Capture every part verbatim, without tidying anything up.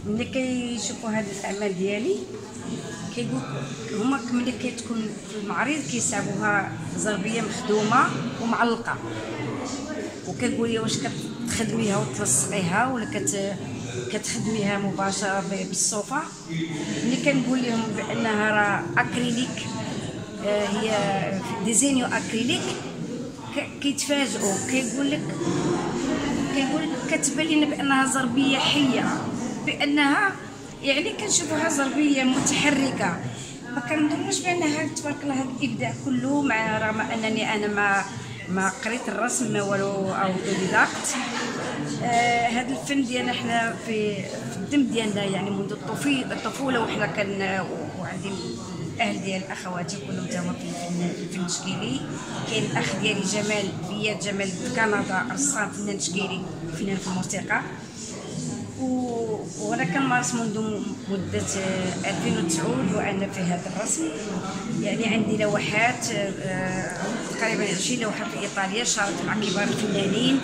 ملي كيشوفوا هاد الاعمال ديالي كيقول هما ملي كتكون في المعرض كيصاوبوها زربيه مخدومه ومعلقه، وكيقول لي واش كتخدميها وتلصقيها ولا كت كتخدميها مباشره بالصوفه. ملي كنقول لهم بانها راه اكريليك، آه هي ديزينيو اكريليك، كيتفاجئوا. كيقول لك كيقول لك كتبان لنا بانها زربيه حيه، بانها يعني كنشوفوها زربيه متحركه. ما كنظنوش بانها تبارك الله هذا الابداع كله، مع رغم انني انا ما ما قريت الرسم ما والو او ديداكت. آه هذا الفن ديالنا حنا في, في الدم ديالنا، يعني منذ الطفوله وحنا كان، وعندي الاهل ديال اخواتي كلهم تما في الفن التشكيلي. كاين الاخ ديالي جمال بياد جمال في كندا، رسام فنان تشكيلي فنان في الموسيقى، وانا كنمارس منذ مده ألفين وتسعة وانا في هذا الرسم. يعني عندي لوحات تقريبا عشرين لوحه في ايطاليا، شاركت مع كبار الفنانين.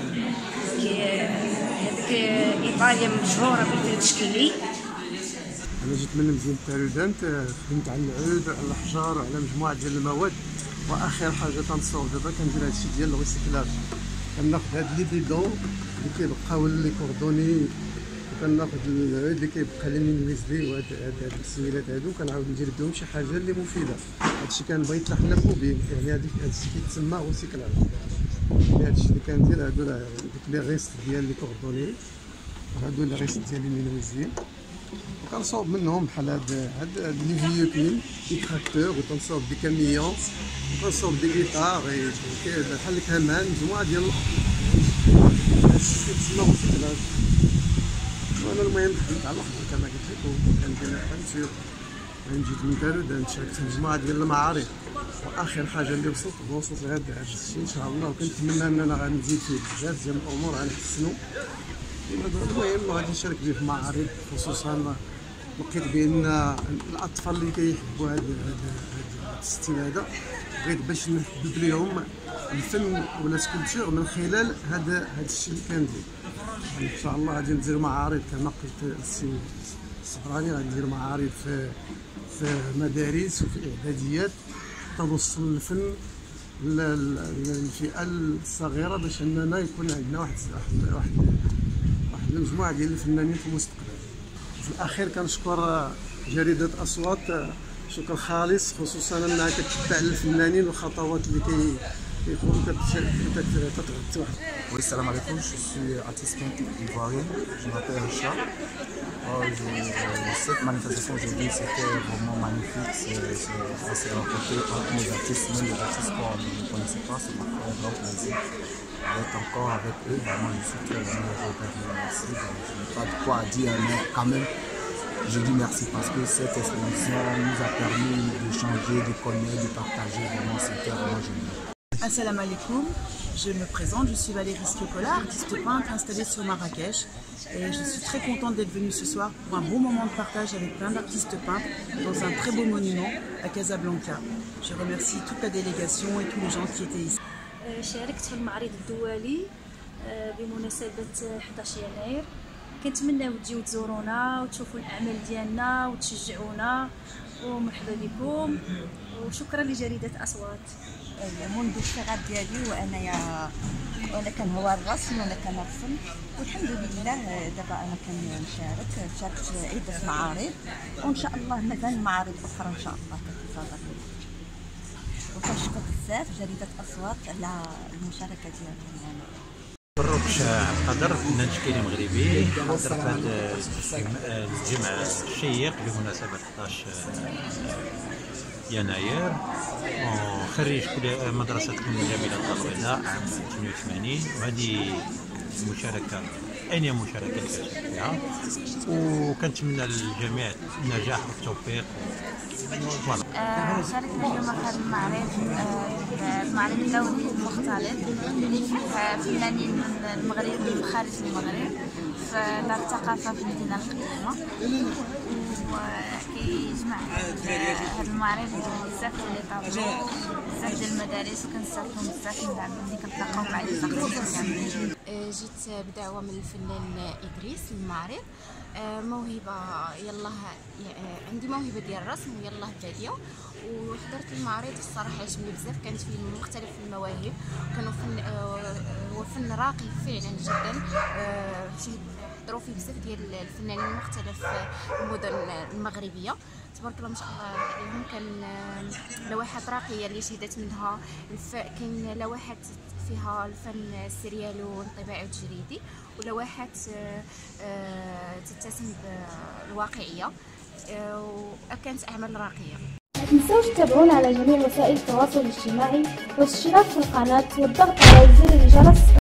هذيك ايطاليا مشهوره بالفن التشكيلي. انا جيت من مدينه تارودانت، خدمت على العود على الحجر وعلى مجموعه ديال المواد، واخر حاجه تنصور دابا كندير هادشي ديال الريسيكلاج. كناخذ هاد لي بيدون اللي كيبقاو لي كوردوني، وكناخذ العود اللي كيبقى لي من الويزلي وهاد هاد السويلات هادو، كنعاود ندير بهم شي حاجه اللي مفيده. هادشي كنبغي يتلحنا به، يعني هادي هادشي كيتسمى ريسيكلاج. هادشي اللي كندير هادو راه ديك لي غيست ديال لي كوردوني، هادو لي غيست ديالي من الويزلي، وكنصاوب منهم بحال هاد هاد لي فيوكين لي تراكتور، وكنصاوب دي كاميون، وكنصاوب دي جيتار بحال الكمان، مجموعه ديال هادشي كيتسمى ريسيكلاج. وانا المهم خدمت على الاخر كما قلت لك، وكندير بانتور. انا جيت من تارودانت، شاركت في مجموعه ديال المعارض، واخر حاجه اللي وصلت وصلت لهاد الشيء ان شاء الله، وكنتمنى اننا غنزيد فيه بزاف ديال الامور غنحسنوا. المهم غادي نشارك به في معارض، خصوصا لقيت بان الاطفال اللي كيحبوا هذا هذا الستيل هذا، بغيت باش نحبب لهم الفن ولا سكولتور من خلال هذا هذا الشيء اللي كندير. ان شاء الله غادي ندير معارض كما قلت السي الصبراني، غادي ندير معارض في في مدارس وفي اعداديات توصل الفن للفئه الصغيره، باش اننا يكون عندنا واحد واحد واحد واحد المجموعه ديال الفنانين في المستقبل. في الاخير كنشكر جريده اصوات شكر خالص، خصوصا انها كتتبع الفنانين والخطوات اللي كي كيخرجوا كتغطي واحد. Oui, salam alaikum, je suis artiste ivoirien, je m'appelle Richard. Oh, je, je, cette manifestation aujourd'hui c'était vraiment magnifique, on s'est rencontré entre nos artistes, même les artistes qu'on ne connaissait pas, ça m'a fait un grand plaisir d'être encore avec eux. Vraiment je suis très heureux d'être merci, je n'ai pas de quoi dire, mais quand même je dis merci parce que cette exposition nous a permis d'échanger, de connaître, de partager, vraiment c'était vraiment génial. Assalamu alaikum, je me présente, je suis Valérie Skiokola, artiste peintre installée sur Marrakech, et je suis très contente d'être venue ce soir pour un beau moment de partage avec plein d'artistes peintres dans un très beau monument à Casablanca. Je remercie toute la délégation et tous les gens qui étaient ici. شاركت في المعرض الدولي بمناسبة أحد عشر يناير. كنتمناو تجيو تزورونا وتشوفوا الأعمال ديالنا وتشجعونا، ومرحبا بكم وشكرا لجريدة أصوات. منذ الصغر ديالي وانايا وانا كنهوى الرسم وانا كنرسم، والحمد لله دابا انا كنشارك شاركت عده معارض، وان شاء الله مازال معارض اخرى ان شاء الله كتنتظر. وكنشكر بزاف جريده اصوات على المشاركه ديالهم معنا. مبروك قدر فنان تشكيلي مغربي حاضر في هذا الجمع الشيق بمناسبة أحد عشر يناير، خريج مدرسة جميلة الطلوينة عام ثمانية وثمانين، وهذه المشاركة ثانية مشاركة اللي كنشارك فيها، وكنتمنى للجميع النجاح والتوفيق. شاركنا اليوم في هذا المعرض، المعرض اللوني المختلط اللي فيه فنانين من المغرب وخارج المغرب، في دار الثقافة في المدينة القديمة، وكيجمع هذا المعرض بزاف ديال لي طابلو، بزاف ديال المدارس، وكنستافدو بزاف من العلم اللي كنتلاقاو مع لي زارتيست. جيت بدعوة من الفنان إدريس للمعرض. موهبة يلاه عندي موهبة ديال الرسم ويلاه بادية، وحضرت المعرض الصراحة عجبني بزاف، كانت فيه مختلف المواهب، كانوا فن هو فن راقي فعلا جدا، حضروا فيه بزاف ديال الفنانين من مختلف المدن المغربية، تبارك الله ما شاء الله عليهم. كان لوحات راقية اللي شهدت منها الف... كاين لوحات فيها الفن السريالي والانطباعي والتجريدي، ولوحات تتسم بالواقعية، وكانت أعمال راقية. لا تنسوش تتابعونا على جميع وسائل التواصل الاجتماعي والاشتراك في القناة والضغط على زر الجرس